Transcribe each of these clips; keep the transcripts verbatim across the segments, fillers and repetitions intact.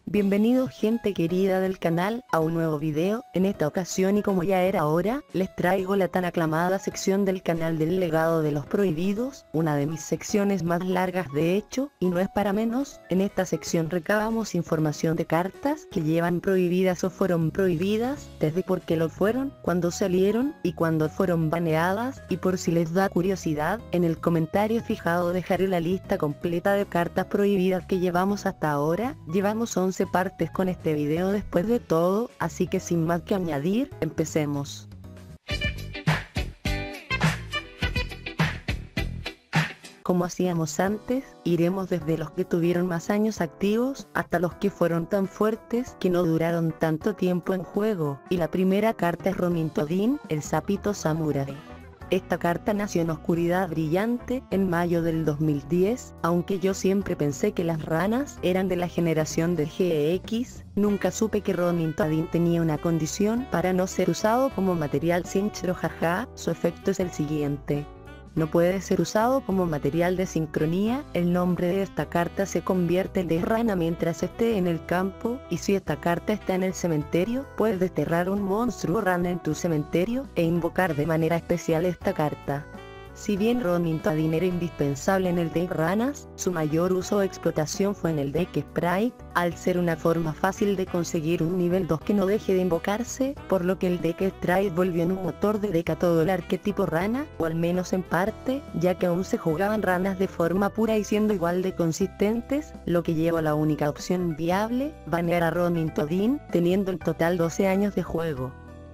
Bienvenidos gente querida del canal, a un nuevo video. En esta ocasión y como ya era hora, les traigo la tan aclamada sección del canal del legado de los prohibidos, una de mis secciones más largas de hecho, y no es para menos. En esta sección recabamos información de cartas que llevan prohibidas o fueron prohibidas, desde por qué lo fueron, cuándo salieron, y cuándo fueron baneadas, y por si les da curiosidad, en el comentario fijado dejaré la lista completa de cartas prohibidas que llevamos hasta ahora. Llevamos once partes con este video después de todo, así que sin más que añadir, empecemos. Como hacíamos antes, iremos desde los que tuvieron más años activos, hasta los que fueron tan fuertes que no duraron tanto tiempo en juego, y la primera carta es Ronin Todin, el sapito samurai. Esta carta nació en Oscuridad Brillante, en mayo del dos mil diez, aunque yo siempre pensé que las ranas eran de la generación de G X, nunca supe que Ronin Todin tenía una condición para no ser usado como material Sinchro, jaja. Su efecto es el siguiente: no puede ser usado como material de sincronía. El nombre de esta carta se convierte en de rana mientras esté en el campo, y si esta carta está en el cementerio, puedes desterrar un monstruo rana en tu cementerio, e invocar de manera especial esta carta. Si bien Ronin Todin era indispensable en el deck ranas, su mayor uso o explotación fue en el deck Sprite, al ser una forma fácil de conseguir un nivel dos que no deje de invocarse, por lo que el deck Sprite volvió en un motor de deck a todo el arquetipo rana, o al menos en parte, ya que aún se jugaban ranas de forma pura y siendo igual de consistentes, lo que llevó a la única opción viable, banear a Ronin Todin, teniendo en total doce años de juego.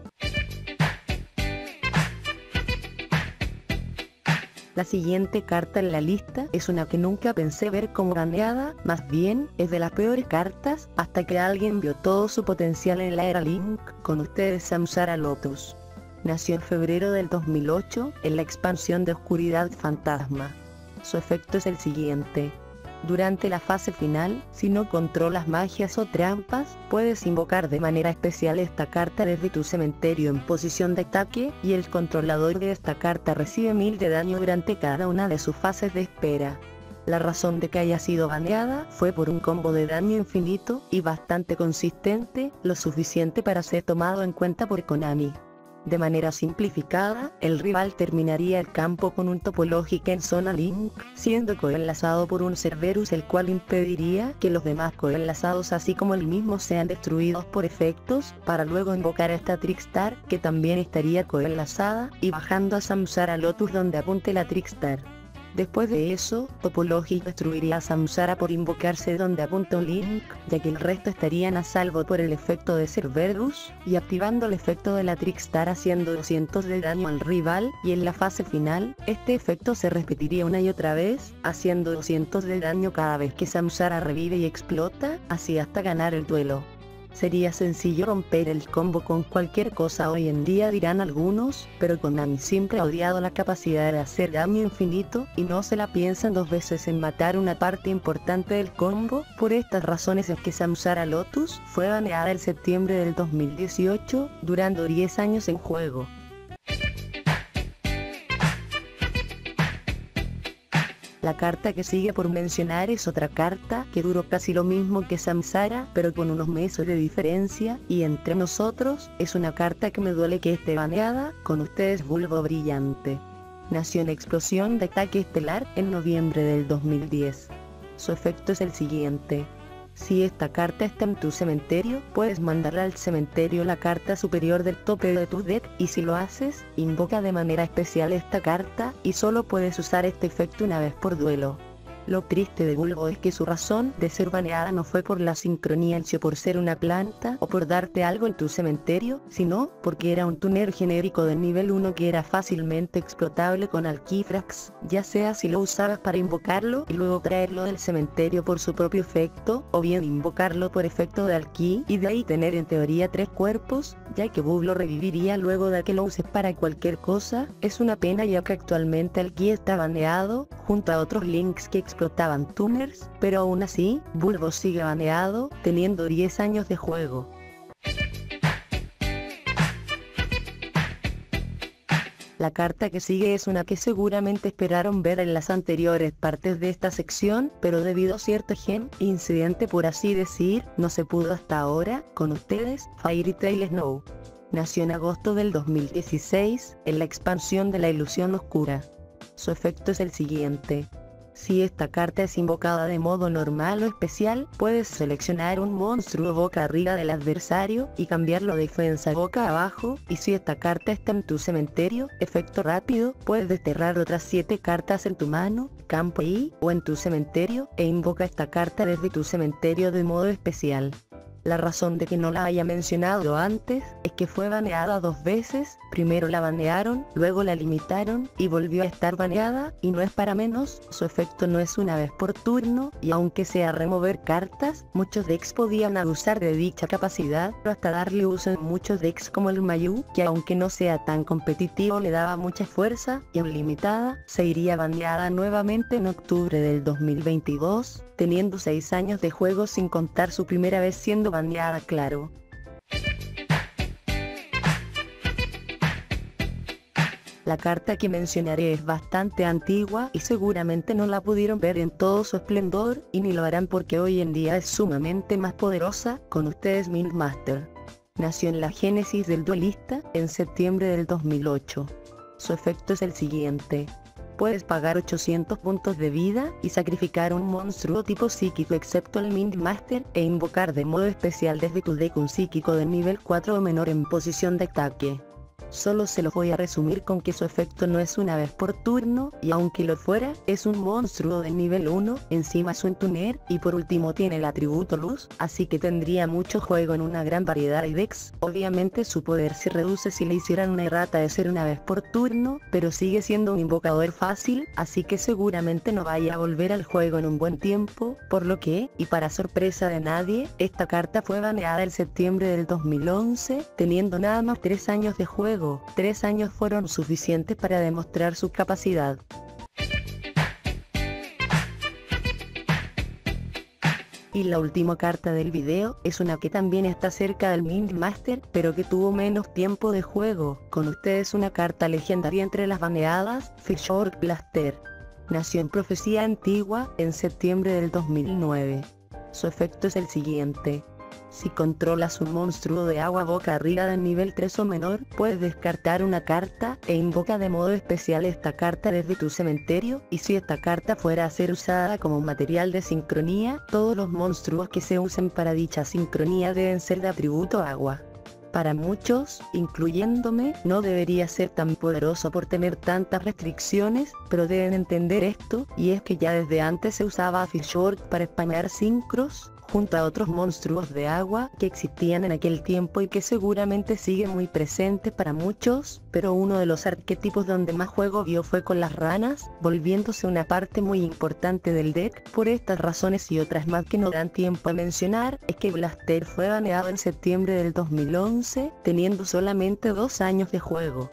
La siguiente carta en la lista es una que nunca pensé ver como baneada, más bien, es de las peores cartas, hasta que alguien vio todo su potencial en la era Link. Con ustedes Samsara Lotus. Nació en febrero del dos mil ocho, en la expansión de Oscuridad Fantasma. Su efecto es el siguiente: durante la fase final, si no controlas magias o trampas, puedes invocar de manera especial esta carta desde tu cementerio en posición de ataque, y el controlador de esta carta recibe mil de daño durante cada una de sus fases de espera. La razón de que haya sido baneada fue por un combo de daño infinito, y bastante consistente, lo suficiente para ser tomado en cuenta por Konami. De manera simplificada, el rival terminaría el campo con un Topológica en zona Link, siendo coenlazado por un Cerberus, el cual impediría que los demás coenlazados así como el mismo sean destruidos por efectos, para luego invocar a esta Trickstar, que también estaría coenlazada, y bajando a Samsara Lotus donde apunte la Trickstar. Después de eso, Topologic destruiría a Samsara por invocarse donde apunta un Link, ya que el resto estarían a salvo por el efecto de Cerberus, y activando el efecto de la Trickstar haciendo doscientos de daño al rival, y en la fase final, este efecto se repetiría una y otra vez, haciendo doscientos de daño cada vez que Samsara revive y explota, así hasta ganar el duelo. Sería sencillo romper el combo con cualquier cosa hoy en día, dirán algunos, pero Konami siempre ha odiado la capacidad de hacer daño infinito, y no se la piensan dos veces en matar una parte importante del combo. Por estas razones es que Samsara Lotus fue baneada en septiembre del dos mil dieciocho, durando diez años en juego. La carta que sigue por mencionar es otra carta que duró casi lo mismo que Samsara, pero con unos meses de diferencia, y entre nosotros, es una carta que me duele que esté baneada. Con ustedes Bulbo Brillante. Nació en Explosión de Ataque Estelar, en noviembre del dos mil diez. Su efecto es el siguiente: si esta carta está en tu cementerio, puedes mandar al cementerio la carta superior del tope de tu deck, y si lo haces, invoca de manera especial esta carta, y solo puedes usar este efecto una vez por duelo. Lo triste de Bulbo es que su razón de ser baneada no fue por la sincronía o por ser una planta o por darte algo en tu cementerio, sino porque era un tuner genérico de nivel uno que era fácilmente explotable con Alkifrax, ya sea si lo usabas para invocarlo y luego traerlo del cementerio por su propio efecto, o bien invocarlo por efecto de Alki y de ahí tener en teoría tres cuerpos, ya que Bub lo reviviría luego de que lo uses para cualquier cosa. Es una pena ya que actualmente Alki está baneado, junto a otros links que explotaban tuners, pero aún así, Bulbo sigue baneado, teniendo diez años de juego. La carta que sigue es una que seguramente esperaron ver en las anteriores partes de esta sección, pero debido a cierto gen, incidente por así decir, no se pudo hasta ahora. Con ustedes, Fairy Tail Snow. Nació en agosto del dos mil dieciséis, en la expansión de la ilusión oscura. Su efecto es el siguiente. Si esta carta es invocada de modo normal o especial, puedes seleccionar un monstruo boca arriba del adversario y cambiarlo de defensa boca abajo, y si esta carta está en tu cementerio, efecto rápido, puedes desterrar otras siete cartas en tu mano, campo y o en tu cementerio, e invoca esta carta desde tu cementerio de modo especial. La razón de que no la haya mencionado antes, es que fue baneada dos veces, primero la banearon, luego la limitaron, y volvió a estar baneada, y no es para menos, su efecto no es una vez por turno, y aunque sea remover cartas, muchos decks podían abusar de dicha capacidad, pero hasta darle uso en muchos decks como el Mayu, que aunque no sea tan competitivo le daba mucha fuerza, y aún limitada, se iría baneada nuevamente en octubre del dos mil veintidós, teniendo seis años de juego sin contar su primera vez siendo baneada, claro. La carta que mencionaré es bastante antigua y seguramente no la pudieron ver en todo su esplendor, y ni lo harán porque hoy en día es sumamente más poderosa. Con ustedes, Mint Master. Nació en la génesis del duelista, en septiembre del dos mil ocho. Su efecto es el siguiente. Puedes pagar ochocientos puntos de vida y sacrificar un monstruo tipo psíquico excepto el Mint Master, e invocar de modo especial desde tu deck un psíquico de nivel cuatro o menor en posición de ataque. Solo se lo voy a resumir con que su efecto no es una vez por turno, y aunque lo fuera, es un monstruo de nivel uno, encima es un tuner, y por último tiene el atributo luz, así que tendría mucho juego en una gran variedad de decks. Obviamente su poder se reduce si le hicieran una errata de ser una vez por turno, pero sigue siendo un invocador fácil, así que seguramente no vaya a volver al juego en un buen tiempo, por lo que, y para sorpresa de nadie, esta carta fue baneada en septiembre del dos mil once, teniendo nada más tres años de juego. Tres años fueron suficientes para demostrar su capacidad. Y la última carta del video, es una que también está cerca del Mint Master, pero que tuvo menos tiempo de juego. Con ustedes una carta legendaria entre las baneadas, Fishork Blaster. Nació en Profecía Antigua, en septiembre del dos mil nueve. Su efecto es el siguiente. Si controlas un monstruo de agua boca arriba de nivel tres o menor, puedes descartar una carta, e invoca de modo especial esta carta desde tu cementerio, y si esta carta fuera a ser usada como material de sincronía, todos los monstruos que se usen para dicha sincronía deben ser de atributo agua. Para muchos, incluyéndome, no debería ser tan poderoso por tener tantas restricciones, pero deben entender esto, y es que ya desde antes se usaba a Fishork para spamear sincros, junto a otros monstruos de agua que existían en aquel tiempo y que seguramente sigue muy presente para muchos, pero uno de los arquetipos donde más juego vio fue con las ranas, volviéndose una parte muy importante del deck. Por estas razones y otras más que no dan tiempo a mencionar, es que Blaster fue baneado en septiembre del dos mil once, teniendo solamente dos años de juego.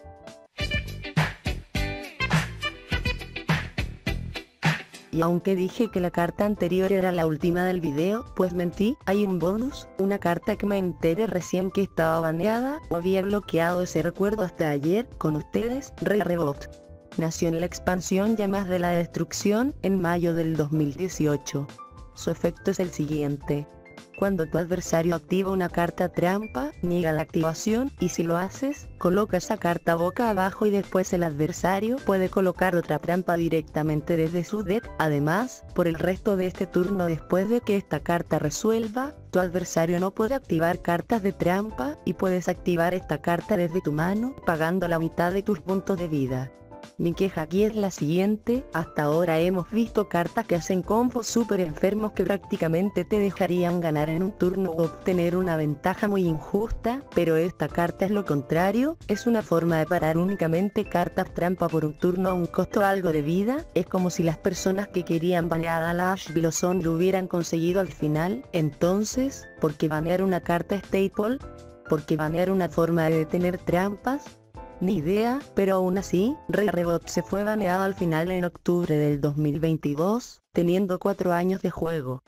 Y aunque dije que la carta anterior era la última del video, pues mentí, hay un bonus, una carta que me enteré recién que estaba baneada, o había bloqueado ese recuerdo hasta ayer. Con ustedes, Rey Rebot. Nació en la expansión Llamas de la Destrucción, en mayo del dos mil dieciocho. Su efecto es el siguiente. Cuando tu adversario activa una carta trampa, niega la activación, y si lo haces, coloca esa carta boca abajo y después el adversario puede colocar otra trampa directamente desde su deck. Además, por el resto de este turno después de que esta carta resuelva, tu adversario no puede activar cartas de trampa, y puedes activar esta carta desde tu mano, pagando la mitad de tus puntos de vida. Mi queja aquí es la siguiente: hasta ahora hemos visto cartas que hacen combos super enfermos que prácticamente te dejarían ganar en un turno o obtener una ventaja muy injusta, pero esta carta es lo contrario, es una forma de parar únicamente cartas trampa por un turno a un costo algo de vida. Es como si las personas que querían banear a la Ash Blossom lo hubieran conseguido al final. Entonces, ¿por qué banear una carta staple? ¿Por qué banear una forma de detener trampas? Ni idea, pero aún así, Rey Rebot se fue baneado al final en octubre del dos mil veintidós, teniendo cuatro años de juego.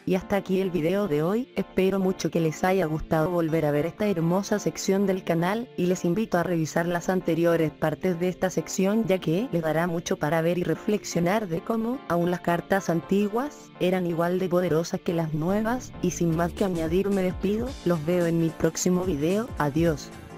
Y hasta aquí el video de hoy, espero mucho que les haya gustado volver a ver esta hermosa sección del canal, y les invito a revisar las anteriores partes de esta sección, ya que les dará mucho para ver y reflexionar de cómo, aún las cartas antiguas, eran igual de poderosas que las nuevas. Y sin más que añadir me despido, los veo en mi próximo video, adiós.